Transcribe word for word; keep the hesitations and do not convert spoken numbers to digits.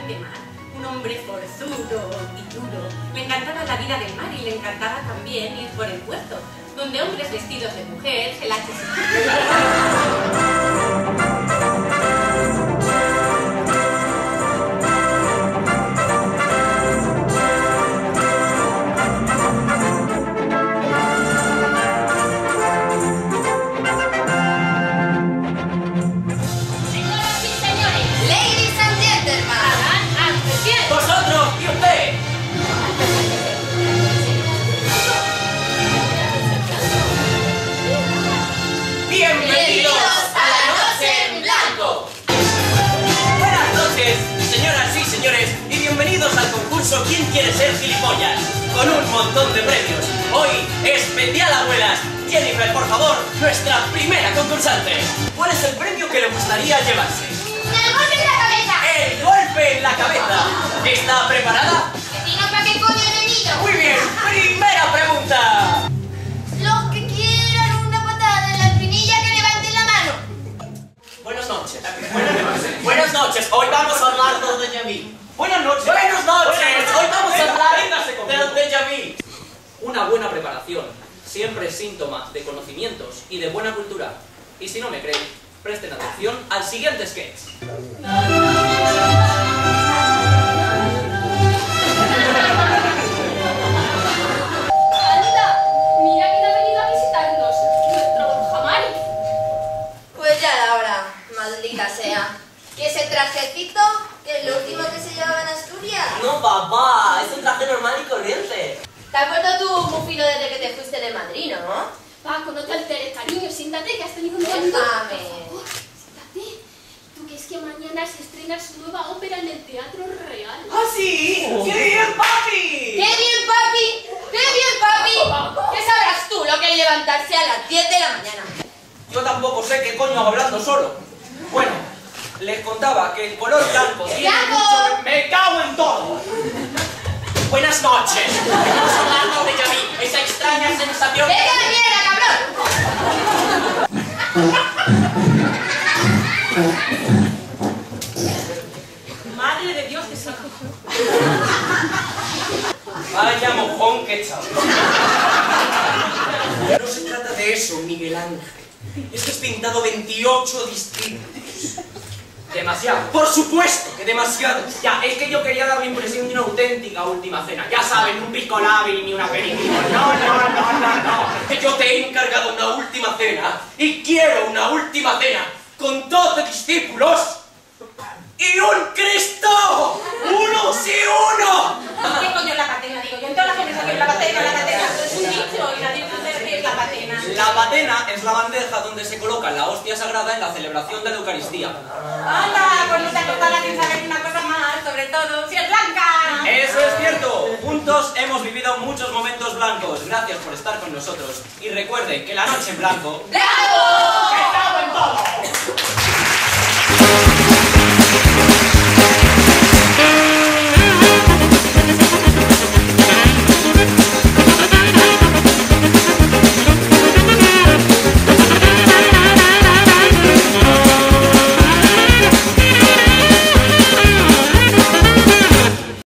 de mar, un hombre forzudo y duro. Le encantaba la vida del mar y le encantaba también ir por el puerto, donde hombres vestidos de mujer se la ¿Quién quiere ser gilipollas? Con un montón de premios. Hoy, especial abuelas. Jennifer, por favor, nuestra primera concursante. ¿Cuál es el premio que le gustaría llevarse? ¡El golpe en la cabeza! ¡El golpe en la cabeza! ¿Está preparada? ¿Que si no, para qué coño he venido? Muy bien, primera pregunta. Los que quieran una patada en la espinilla, que levanten la mano. Buenas noches. Buenas noches. Buenas noches. Hoy vamos a hablar de Doña Vi. Buenas noches. Buenas noches. Hoy vamos a hablar de los déjà vu. Una buena preparación siempre es síntoma de conocimientos y de buena cultura. Y si no me creen, presten atención al siguiente sketch. ¡Anda! Mira quién ha venido a visitarnos. Nuestro don Jamari. Pues ya era hora, maldita sea. ¿Y ese trajecito? ¿Que es lo último que se llevaba en Asturias? No, papá, es un traje normal y corriente. ¿Te has vuelto tú un filo desde que te fuiste de Madrid, no? Paco, no te alteres, cariño. Siéntate, que has tenido un día muy Déjame. duro. Por favor, siéntate. Tú que es que mañana se estrena su nueva ópera en el Teatro Real. ¡Ah, sí! ¡Qué bien, papi! ¡Qué bien, papi! ¡Qué bien, papi! ¿Qué sabrás tú lo que es levantarse a las diez de la mañana? Yo tampoco sé qué coño hago hablando solo. Bueno, les contaba que el color blanco tiene ¡Blanco! mucho... ¡Me cago en todo! Buenas noches. Estamos hablando de Yami, esa extraña sensación... ¡Vete a la mierda, cabrón! Madre de Dios, que se Vaya mojón que echado. No se trata de eso, Miguel Ángel. Es que has pintado veintiocho distritos. Demasiado. Por supuesto que demasiado. Ya, es que yo quería dar la impresión de una auténtica última cena. Ya saben, un pico lábil ni una película. No, no, no, no, no. Que yo te he encargado una última cena y quiero una última cena con doce discípulos y un Cristo. ¡Uno sí, uno! ¿Qué coño es la patena? Digo yo, en todas las conversaciones, la patena, la patena, es un dicho y nadie sabe qué es la patena. La patena es la bandeja donde se coloca la hostia sagrada en la celebración de la Eucaristía. ¡Hala! Pues no te acordaba sin saber una cosa más, sobre todo si es blanca. Eso es cierto. Juntos hemos vivido muchos momentos blancos. Gracias por estar con nosotros. Y recuerden que la noche en blanco... ¡Bravo! ¡Me cago en todo!